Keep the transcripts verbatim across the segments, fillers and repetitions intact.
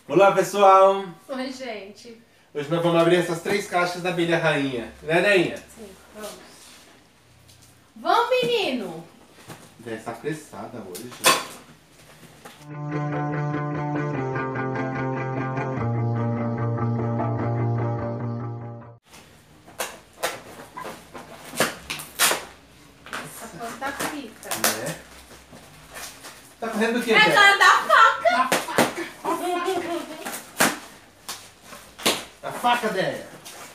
Olá, pessoal! Oi, gente. Hoje nós vamos abrir essas três caixas da abelha rainha. Né, Rainha? Sim, vamos. Vamos, menino! Deve estar apressada hoje. Essa coisa tá frita. Né? Tá fazendo o quê, É Dé? hora da faca! A faca, Dé!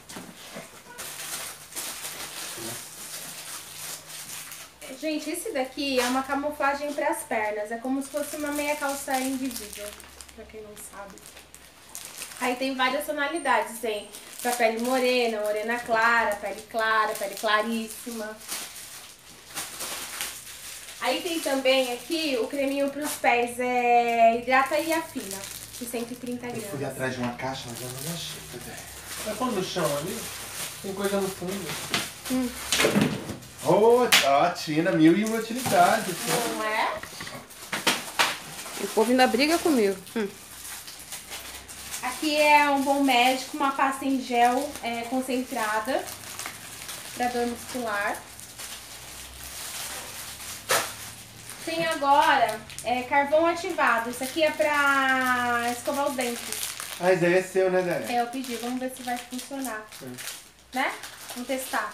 Gente, esse daqui é uma camuflagem para as pernas. É como se fosse uma meia calça invisível, pra quem não sabe. Aí tem várias tonalidades. Tem pra pele morena, morena clara, pele clara, pele claríssima. Aí tem também aqui o creminho pros pés, é hidrata e afina, de cento e trinta Eu fui gramas. atrás de uma caixa, mas eu não achei, Dé. Tá pondo no chão ali? Tem coisa no fundo. Hum. Oh, ó, Tina, mil e uma utilidades. Não é? O povo ainda briga comigo. Hum. Aqui é um bom médico, uma pasta em gel é, concentrada para dor muscular. Tem agora é, carvão ativado. Isso aqui é pra escovar os dentes. Ah, esse aí é seu, né, Dé? É, eu pedi. Vamos ver se vai funcionar. Hum. Né? Vamos testar.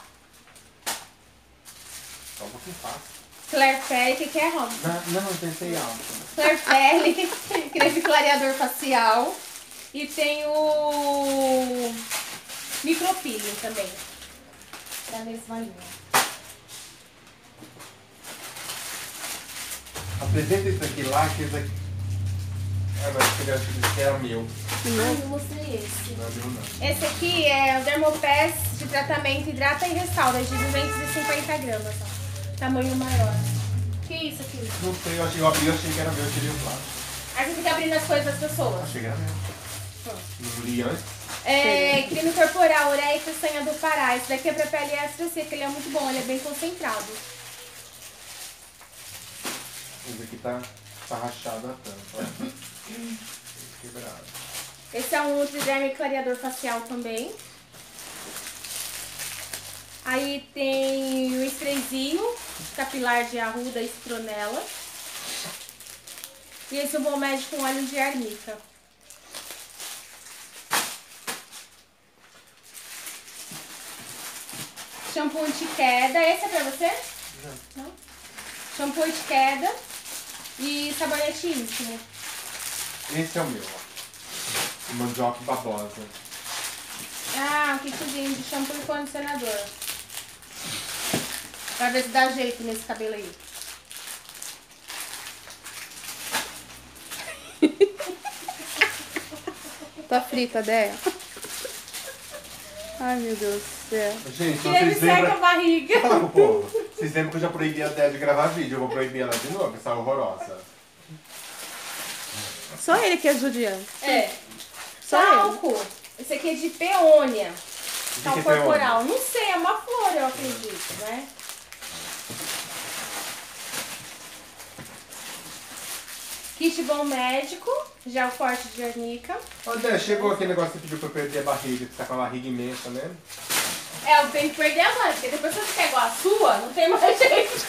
Só um pouquinho fácil. Claire Pelle, o que, que é, Rom? Não, não, pensei alto. Claire Pelle, creme clareador facial. E tem o micropeeling também. Da mesma linha. Apresenta isso aqui lá, que isso aqui... Ah, mas eu acho que esse era meu. Ah, eu mostrei esse. Não é meu, não. Esse aqui é o Dermopass de tratamento hidrata e restaura, de duzentos e cinquenta gramas, ó. Tamanho maior. Que isso aqui? Não sei, eu, achei, eu abri, eu achei que era meu, eu tirei o plástico. Aí você fica abrindo as coisas das pessoas. Achei que era meu. Não li antes. É, creme corporal, ureia e peçanha do Pará. Esse daqui é pra pele extra seca, ele é muito bom, ele é bem concentrado. Esse aqui tá, tá rachado a tampa, ó. Quebrado. Esse é um Nutriderm clareador facial também. Aí tem o sprayzinho capilar de arruda e citronela. E esse é o bom médico com óleo de arnica. Shampoo anti-queda. Esse é pra você? Não. Não? Shampoo anti-queda e sabonete íntimo. Esse é o meu, ó. O mandioca babosa. Ah, um kitzinho de shampoo e condicionador. Pra ver se dá jeito nesse cabelo aí. Tá frita, Déia. Ai, meu Deus do céu. Gente, Que ele vocês seca a lembram... barriga. Fala pro povo. Vocês lembram que eu já proibi a Dé de gravar vídeo? Eu vou proibir ela de novo, essa horrorosa. Só ele que é judiano. É. Só ele. Talco. Esse aqui é de peônia. que Talco é peônia? corporal. Não sei, é uma flor, eu acredito, né? Kit bom médico. Gel forte de arnica. Ô, Dé, chegou aquele negócio que pediu pra eu perder a barriga, que tá com a barriga imensa, né? É, eu tenho que perder agora, porque depois que você ficar igual a sua, não tem mais jeito.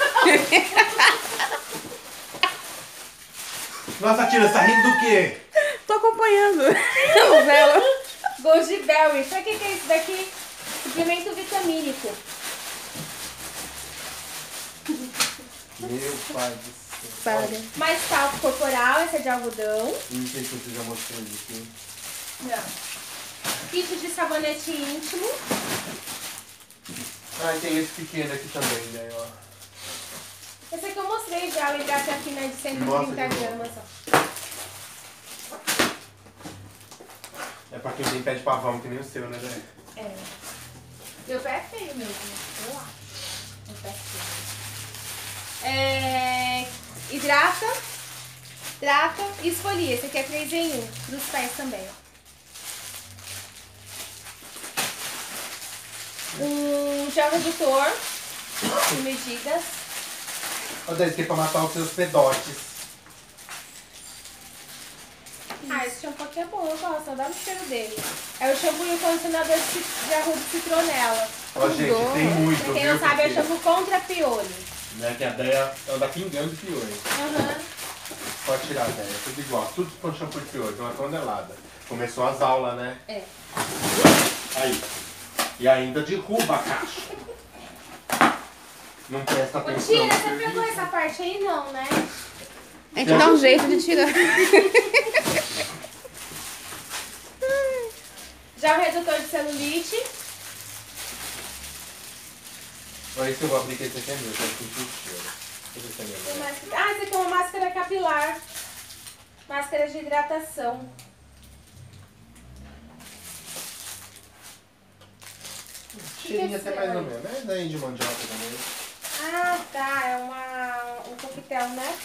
Nossa, Tina, você tá rindo do quê? Tô acompanhando a novela. Goji Berry. Sabe o que que é isso daqui? Suplemento vitamínico. Meu pai do céu. Para. Mais talco corporal, esse é de algodão. Não sei se você já mostrou isso aqui. Não. Kit de sabonete íntimo. Ah, e tem esse pequeno aqui também, né? Ó. Esse aqui eu mostrei já, o hidrato afina de cento e Mostra trinta de novo. gramas. Ó. É pra quem tem pé de pavão, que nem o seu, né, Dé? É. Meu pé é feio mesmo, eu acho. Meu pé é feio. É... Hidrata, hidrata e esfolia. Esse aqui é três em um, dos pés também. Um gel redutor de medidas. Ó, Dé, isso aqui é pra matar os seus pedotes. Ah, esse shampoo aqui é bom, eu gosto, eu adoro o cheiro dele. É o shampoo e o condicionador de ci- de arroz de citronela. Ó, gente, Tudo. tem muito, Pra quem viu? não sabe, é Porque, shampoo contra piolho. né, que a Deia anda pingando de piolho. Aham. Pode tirar a Deia, tudo igual. Tudo com shampoo de piolho, uma tonelada. Começou as aulas, né? É. Aí. E ainda derruba a caixa. Não presta Ô, atenção. Tira, no você serviço. pegou essa parte aí não, né? A gente dá um jeito de tirar. Já o redutor de celulite. Olha esse eu vou abrir que esse aqui é meu, que eu senti o cheiro. Deixa eu ver se é meu, Tem né? máscara- Ah, esse aqui é uma máscara capilar. Máscara de hidratação. Cheirinho que até é mais ou esse? menos. É daí de mandioca também. Ah, tá. É uma, um coquetel, né?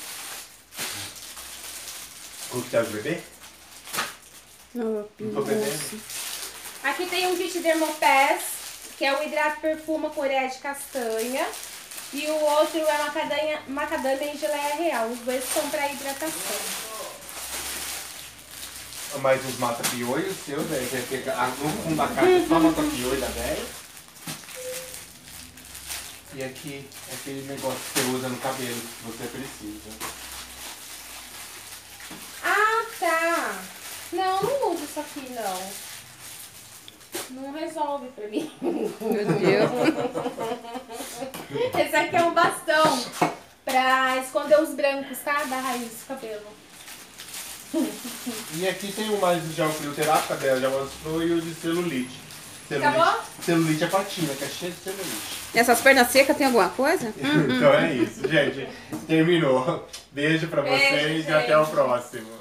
Coquetel de bebê? Não, Não tô bebendo. Aqui tem um kit Dermopass, que é o hidrato perfuma com ureia de castanha. E o outro é macadâmia, macadâmia em geleia real. Os dois são para hidratação. Mais uns mata-piolhos seus, velho. Que fica a- no fundo da caixa é só mata-piolho da velha. E aqui, aquele negócio que você usa no cabelo, que você precisa. Ah, tá. Não, não uso isso aqui, não. Não resolve pra mim. Meu Deus. Esse aqui é um bastão pra esconder os brancos, tá? Da raiz do cabelo. E aqui tem o mais de alfilterápica dela, já mostrou, e o de celulite. Celulite, Acabou? celulite é patina, que é cheio de celulite. Essas pernas secas tem alguma coisa? Então é isso, gente. Terminou. Beijo pra Beijo, vocês e gente. até o próximo.